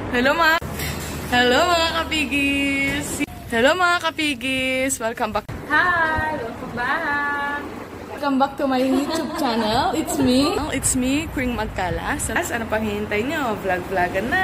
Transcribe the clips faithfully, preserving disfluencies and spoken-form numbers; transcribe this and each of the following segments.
Hello mga Hello mga kapigis. Hello mga kapigis. Welcome back. Hi, welcome back. Welcome back to my YouTube channel. It's me. It's me, Queen Magkalas. Ano pang hihintay nyo? Vlog-vlogan na.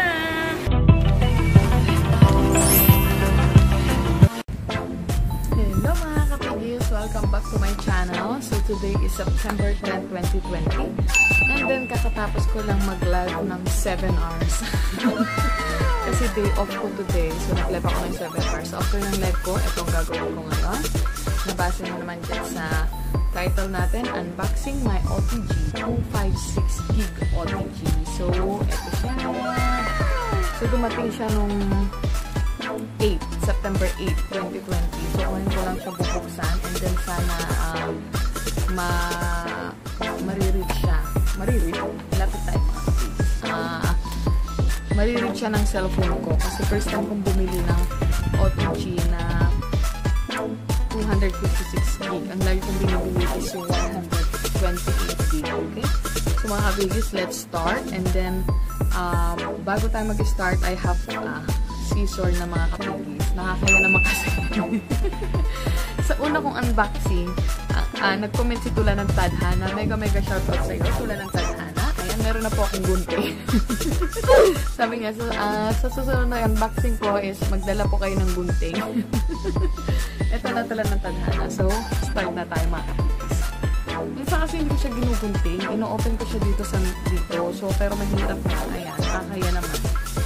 Hello mga kapigis. Welcome back to my channel. So today is September tenth, twenty twenty. And then kakatapos ko lang mag-live ng seven hours. Kasi day off ko today. So nag-live ako ng seven hours. So after ng live ko, itong gagawin ko ngayon. Nabasa nyo naman dyan sa title natin, Unboxing My O T G two fifty-six gig O T G. So, ito siya. So dumating siya nung eight, September eighth, twenty twenty. So kunin ko lang siya bubuksan. And then sana um, ma mariread siya. Mariread? Lapit tayo mga kapatid. Ah... Uh, mariread siya ng cellphone ko. Kasi first time kong bumili ng O T G na two fifty-six gig. Ang lagi kong binibili is yung one twenty-eight gig. Okay? So mga kabigis, let's start. And then, um, bago tayo mag-start, I have uh, scissor na mga kabigis. Nakakaya naman kasi. Sa una kong unboxing, uh, uh, nag-comment si Tula ng Tadhana. Mega mega shoutout sa iyo, Tula ng Tadhana. Ayan, meron na po akong gunting. Sabi niya, so, uh, sa susunod na unboxing ko is magdala po kayo ng gunting. Ito na tala ng Tadhana. So, start na tayo mga kapitis. Minsan kasi hindi ko siya ginugunting. Ino-open ko siya dito sa dito. So, pero mahirap na. Ayan, kakaya naman.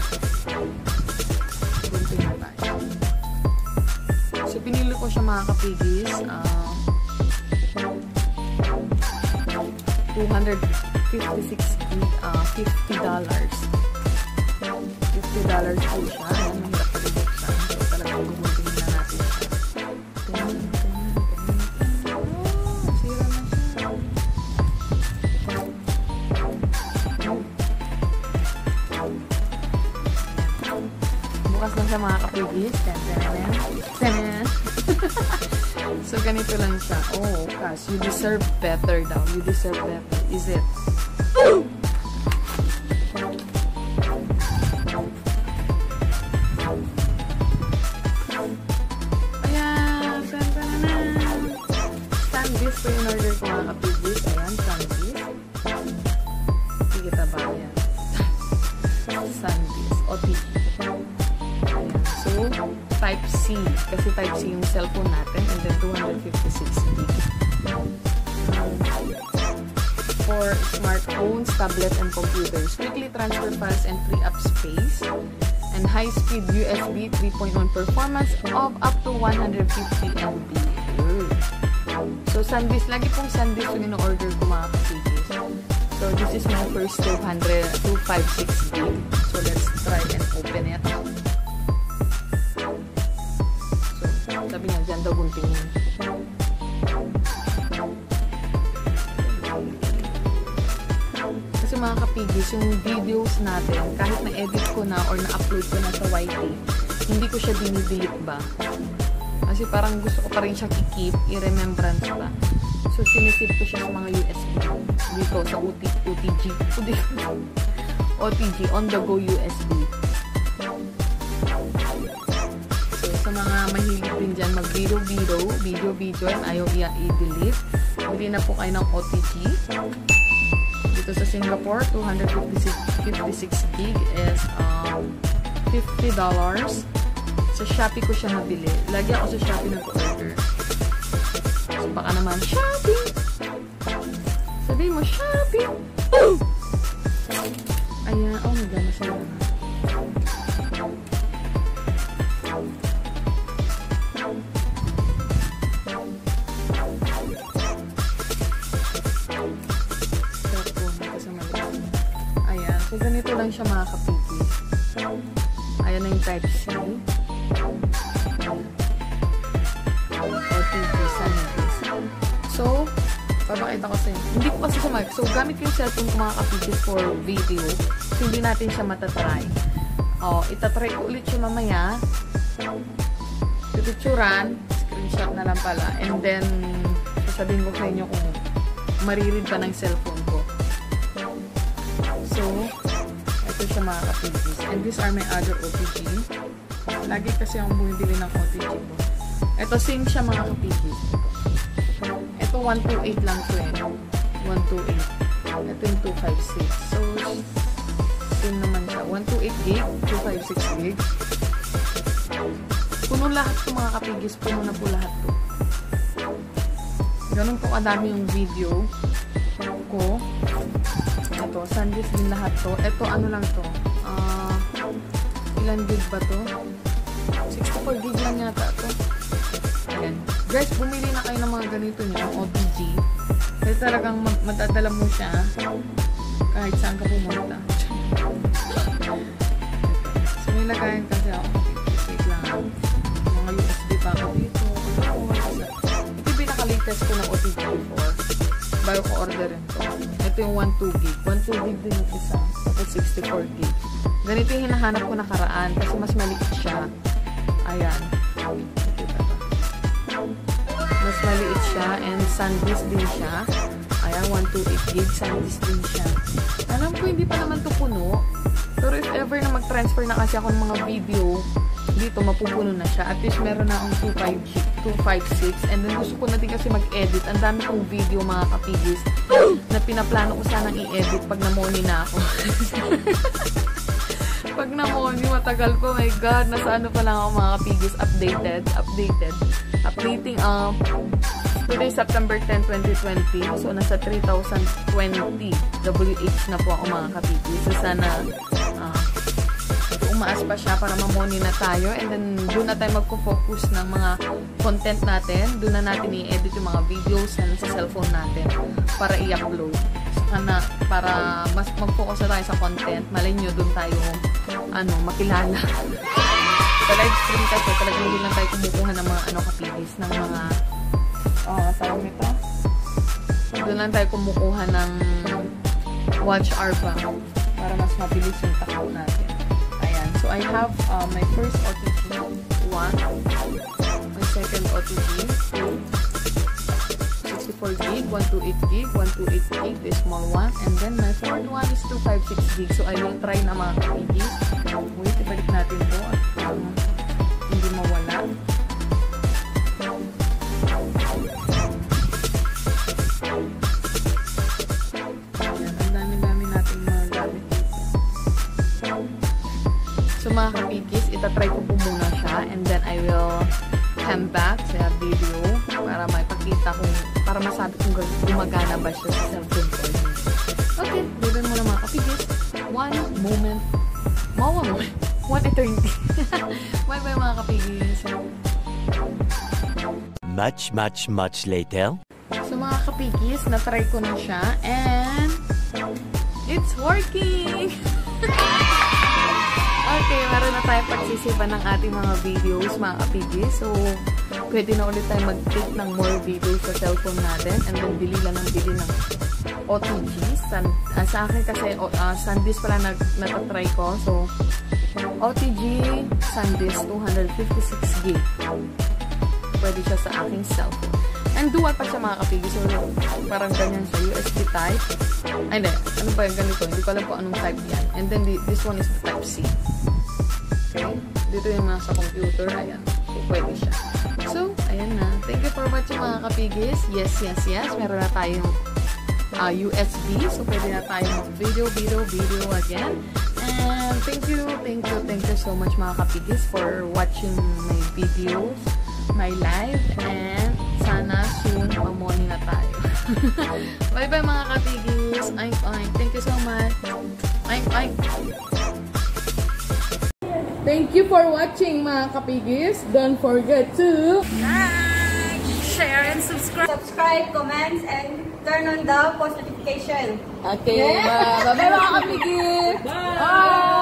Gunting na tayo. So, pinili ko siya mga kapigis. Uh, two fifty-six gig, uh, fifty dollars. fifty dollars po siya. Ayan, mahirap pa rin siya. So, talagang gumuntingin na natin siya. Ganyan, ganyan, ganyan. Oh, sira na siya. Bukas lang siya mga kapigis. So, ganito lang siya. Oh, gosh, you deserve better daw. You deserve better. Is it? Ayan, santa na na. Sandwich po yung order ko mga kapigis. Ayan, sandwich. Sige ta ba? Ayan. Sandwich. O T G. Ayan. So, type C. Kasi type C yung cellphone natin. And then two fifty-six gig. For smartphones, tablets, and computers. Quickly transfer files and free up space. And high-speed U S B three point one performance of up to one hundred fifty megabytes. So, sandwich. Lagi pong sandwich yung ino-order ko mga kapigis. So, this is my first two fifty-six gig. So, let's try and open it. So, sabi nga, dyan daw guntingin. Kasi mga kapigis, yung videos natin, kahit na-edit ko na or na-upload ko na sa Y T, hindi ko siya dinidelete ba? Kasi parang gusto ko pa rin siyang i-keep, i-remembrance ba? So, sinisip ko siya sa mga U S B. Dito, sa O T G. O T G, on-the-go U S B. So, sa mga mahilig din dyan, mag-video-video, video-video, and ayaw i-delete. Bili na po kayo ng O T G. Dito sa Singapore, two fifty-six gig is um, fifty dollars. Sa Shopee ko siya nabili. Lagi ako sa Shopee nag-order. So, baka naman, Shopee! Sabihin mo, Shopee! Ayan, oh my God, masaya na. So, ganito lang siya mga kapigis. Ayan na yung type C. O T G, sandwich. So, papakita ko sa inyo. Hindi ko kasi siya mag... So, gamit yung cellphone ko mga kapigis for video. So, hindi natin siya matatry. O, itatry ko ulit siya mamaya. Pipicturan. Screenshot na lang pala. And then, sasabihin ko sa inyo kung mariread pa ng cellphone ko. So, ito siya mga kapigis. And these are my other O T G. Lagi kasi akong bumibili ng O T G ko. Ito, same siya mga kapigis. Ito, one twenty-eight lang to eh. one twenty-eight. Ito yung two fifty-six. So, same naman siya. one twenty-eight gig, two fifty-six gig. Puno lahat to mga kapigis. Puno na po lahat to. Ganun po kadami yung video ko. Ito, SanDisk din lahat to. Ito, ano lang to. Uh, ilan gig ba to? sixty-four gig lang yata to. Ayan. Guys, bumili na kayo ng mga ganito nyo, O T G. Kasi talagang matadala mo siya kahit saan ka pumunta. So, may lagayan kasi ako. Wait lang. Mga U S B pa ako dito. Ito yung pinaka-latest ko ng O T G before. Bago ko orderin to. Ito yung one two gig. one two gig din yung isa. Ito sixty-four gig. Ganito yung hinahanap ko nakaraan kasi mas maliit siya. Ayan. Mas maliit siya and SanDisk din siya. Ayan, one twenty-eight gig. SanDisk din siya. Alam ko hindi pa naman to puno. Pero if ever na mag-transfer na kasi ako ng mga video, dito mapupuno na siya. At least meron na akong two fifty-six. And then gusto ko na din kasi mag-edit. Ang dami kong video mga kapigis na pinaplano ko sanang i-edit pag na-money na ako. Pag na-money, matagal po. My God, nasa ano pa lang ako mga kapigis. Updated. Updated. Updating up. Uh, today, September tenth, twenty twenty. So, nasa three thousand twenty W H na po ako mga kapigis. So, sana uh, umaas pa siya para ma-money na tayo. And then, doon na tayo magpo-focus ng mga content natin. Doon na natin i-edit yung mga videos na sa cellphone natin para i-upload. Sana, para mas mag-focus na tayo sa content. Malay nyo, doon tayo ano, makilala. Sa live stream kasi, talagang hindi lang tayo kumukuha ng mga ano kapigis, ng mga oh, tawag nito. Doon lang tayo kumukuha ng watch hour ba para mas mabilis yung takbo natin. Ayan. So, I have uh, my first O T G, one. My second O T G, two. sixty-four gig, one twenty-eight gig, one twenty-eight gig, the small one. And then, my fourth one is two fifty-six gig. So, I will try na mga kapigis. Wait, ibalik natin to at um, hindi mawala. Ayan, ang dami-dami natin mga gamit dito. So, mga kapigis, itatry ko po muna siya and then I will come back sa video para maipakita kung, para masabi kung gumagana ba siya sa cellphone ko. Okay, gawin muna mga kapigis. One moment. Mawa mo. one eternity. Bye-bye mga kapigis. Much, much, much later. So mga kapigis, na-try ko na siya and it's working! Okay, meron na tayo pagsisipan ng ating mga videos, mga kapigis. So, pwede na ulit tayo mag-take ng more videos sa cellphone natin and then bili lang ng bili ng O T Gs. San, uh, sa akin kasi, uh, SanDisk pala nag, natatry ko. So, O T G, SanDisk, two fifty-six gig. Pwede siya sa aking cellphone. And dual pa siya mga kapigis. So, parang ganyan siya. U S B type. Ay, hindi. Ano ba yung ganito? Hindi ko alam po anong type yan. And then, the, this one is the type C. Okay? Dito yung nasa computer. Ayan. So, pwede siya. So, ayan na. Thank you for watching mga kapigis. Yes, yes, yes. Meron na tayong uh, U S B. So, pwede na tayong video, video, video again. And thank you, thank you, thank you so much mga kapigis for watching my videos, my live, and sana soon mamoni na tayo. Bye-bye mga kapigis. Ay, ay. Thank you so much. Ay, ay. Thank you for watching mga kapigis. Don't forget to Like, share, and subscribe. Subscribe, comments, and turn on the post notification. Okay, bye. Bye-bye mga kapigis. Bye. Bye.